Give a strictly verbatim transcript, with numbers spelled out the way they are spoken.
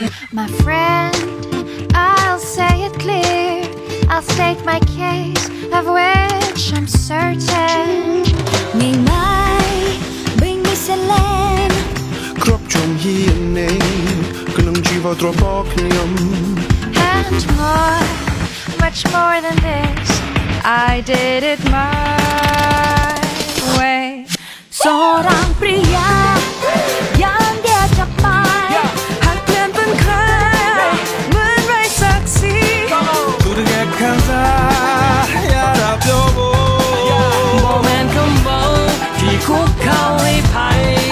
My friend, I'll say it clear. I'll state my case, of which I'm certain. Ngày mai bên mi sẽ lên. គ្រប់ជ្រុងយានៃក្នុងជីវិតរបស់ខ្ញុំ And more, much more than this, I did it my way. 사랑프리야 양계 잡말 한편 분칼 moonrise succeed 두르게 간다 야라벼보 Momentum bow ที่คุกเข้าให้ภัย